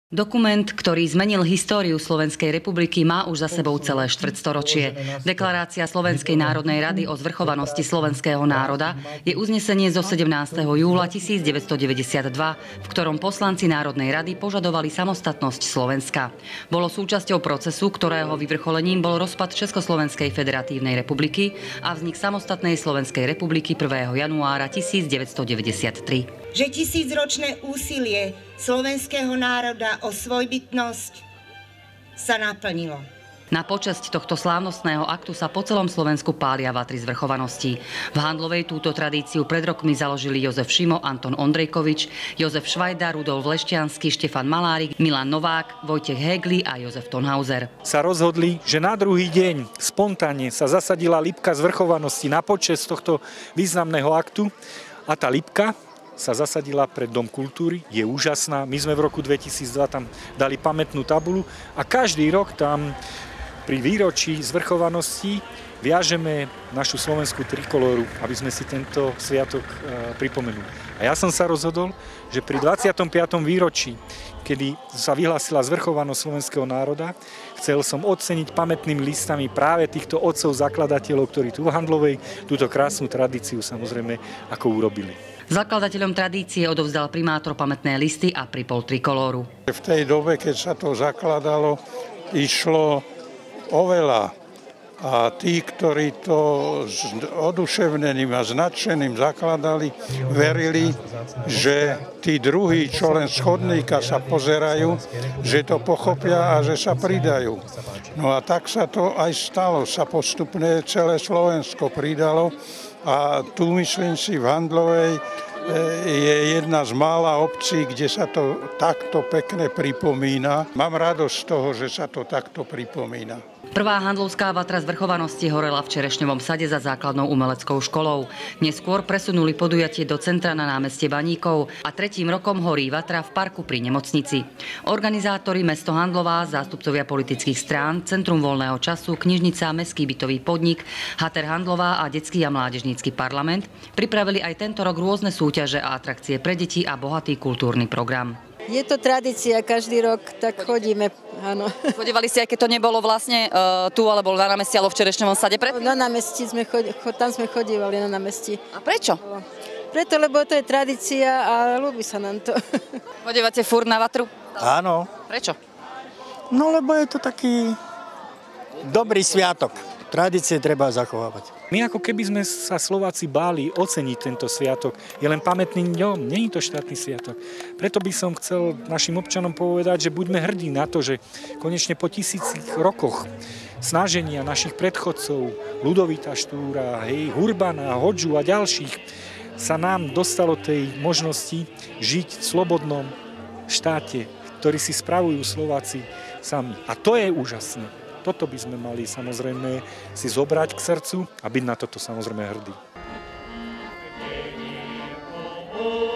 Dokument, ktorý zmenil históriu Slovenskej republiky, má už za sebou celé štvrťstoročie. Deklarácia Slovenskej národnej rady o zvrchovanosti slovenského národa je uznesenie zo 17. júla 1992, v ktorom poslanci Národnej rady požadovali samostatnosť Slovenska. Bolo súčasťou procesu, ktorého vyvrcholením bol rozpad Československej federatívnej republiky a vznik samostatnej Slovenskej republiky 1. januára 1993. Že tisícročné úsilie slovenského národa o svojbytnosť sa naplnilo. Na počesť tohto slávnostného aktu sa po celom Slovensku pália vatry zvrchovanosti. V Handlovej túto tradíciu pred rokmi založili Jozef Šimo, Anton Ondrejkovič, Jozef Švajda, Rudolf Lešťanský, Štefan Malárik, Milan Novák, Vojtech Hégli a Jozef Tonhauser. Sa rozhodli, že na druhý deň spontánne sa zasadila lípka zvrchovanosti na počesť tohto významného aktu a tá lípka sa zasadila pred Dom kultúry, je úžasná. My sme v roku 2002 tam dali pamätnú tabulu a každý rok tam pri výročí zvrchovanosti viažeme našu slovenskú trikolóru, aby sme si tento sviatok pripomenuli. A ja som sa rozhodol, že pri 25. výročí, kedy sa vyhlásila zvrchovanosť slovenského národa, chcel som oceniť pamätnými listami práve týchto otcov zakladateľov, ktorí tu v Handlovej túto krásnu tradíciu samozrejme ako urobili. Zakladateľom tradície odovzdal primátor pamätné listy a pripol trikolóru. V tej dobe, keď sa to zakladalo, išlo o veľa. A tí, ktorí to s oduševneným a nadšeným zakladali, verili, že tí druhí, čo len z chodníka sa pozerajú, že to pochopia a že sa pridajú. No a tak sa to aj stalo. Sa postupne celé Slovensko pridalo. A tu, myslím si, v Handlovej je jedna z mála obcí, kde sa to takto pekne pripomína. Mám radosť z toho, že sa to takto pripomína. Prvá handlovská vatra zvrchovanosti horela v Čerešňovom sade za základnou umeleckou školou. Neskôr presunuli podujatie do centra na námestie Baníkov a 3. rokom horí vatra v parku pri nemocnici. Organizátori mesto Handlová, zástupcovia politických strán, Centrum voľného času, knižnica, mestský bytový podnik, Hater Handlová a detský a mládežnícky parlament pripravili aj tento rok rôzne súťaže a atrakcie pre deti a bohatý kultúrny program. Je to tradícia, každý rok tak chodíme, áno. Chodívali ste, aj keď to nebolo vlastne tu, alebo na námestí, alebo v Čerešňovom sade? Na námestí tam sme chodívali na námestí. A prečo? Preto, lebo to je tradícia a ľúbi sa nám to. Chodívate furt na vatru? Áno. Prečo? No, lebo je to taký dobrý sviatok. Tradície treba zachovávať. My ako keby sme sa Slováci báli oceniť tento sviatok. Je len pamätným dňom, nie je to štátny sviatok. Preto by som chcel našim občanom povedať, že buďme hrdí na to, že konečne po 1000 rokoch snaženia našich predchodcov, Ľudovita Štúra, Hurbana, Hodžu a ďalších, sa nám dostalo tej možnosti žiť v slobodnom štáte, ktorý si spravujú Slováci sami. A to je úžasné. Toto by sme mali samozrejme si zobrať k srdcu a byť na toto samozrejme hrdí.